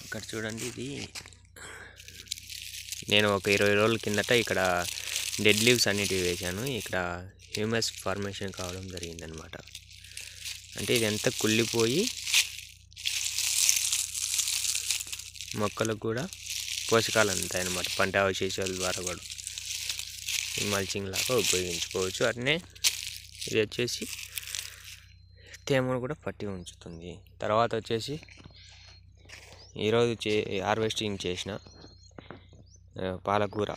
ఇక్కడ చూడండి, ఇది నేను ఒక 20 రోజుల కిందట ఇక్కడ డెడ్ లీవ్స్ అన్నిటివి వేశాను. ఇక్కడ హ్యూమస్ ఫార్మేషన్ కావడం జరిగిందనమాట. అంటే ఇదంతా కుళ్ళిపోయి మొక్కలకు కూడా పోషకాలు అందుతాయి అన్నమాట. పంట అవశేషాల ద్వారా కూడా ఈ మల్చింగ్ లాగా ఉపయోగించుకోవచ్చు. అట్నే ఇది వచ్చేసి తేమను కూడా పట్టి ఉంచుతుంది. తర్వాత వచ్చేసి ఈరోజు హార్వెస్టింగ్ చేసిన పాలకూర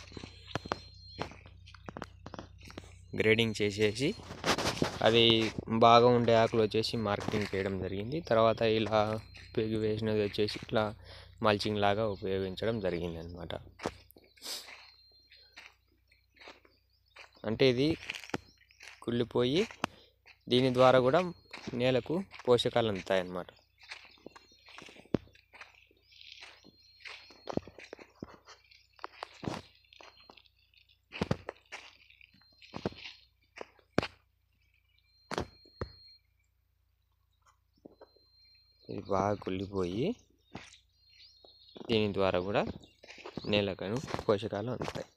గ్రేడింగ్ చేసేసి అది బాగా ఉండే ఆకులు వచ్చేసి మార్కెటింగ్ చేయడం జరిగింది. తర్వాత ఇలా పెగి వేసినది వచ్చేసి ఇట్లా మల్చింగ్ లాగా ఉపయోగించడం జరిగింది అన్నమాట. అంటే ఇది కుళ్ళిపోయి దీని ద్వారా కూడా నేలకు పోషకాలు అందుతాయన్నమాట. ఇది బాగా కుళ్ళిపోయి దీని ద్వారా కూడా నేలకు పోషకాలు అందుతాయి.